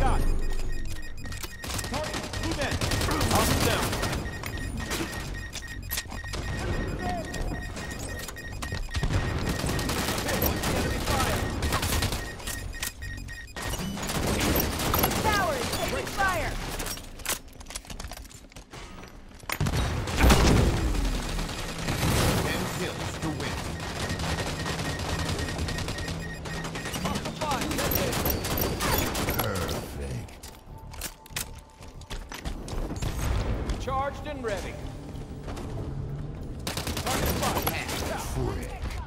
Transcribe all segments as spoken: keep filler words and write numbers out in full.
shot. Target, two men. Arms down. Enemy fire. Towers, taking fire. Ten kills to win. Off the fly. Perfect. Charged and ready. Target spot. Trick.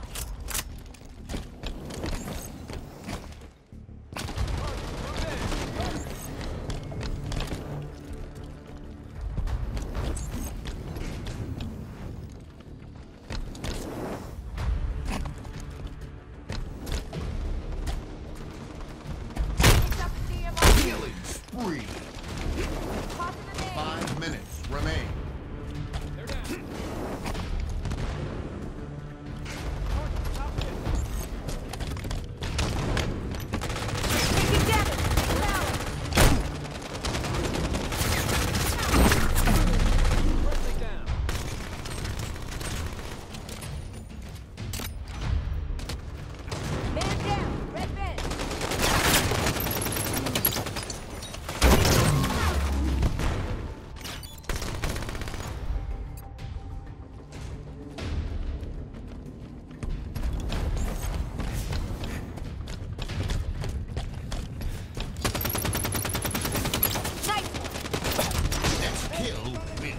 Killing spree. Five minutes remain. They're down. Target, top hit. Taking damage. Tower. Friendly down. Man down. Red bed. Nice. Next kill wins.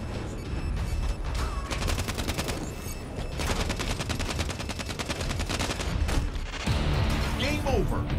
Game over.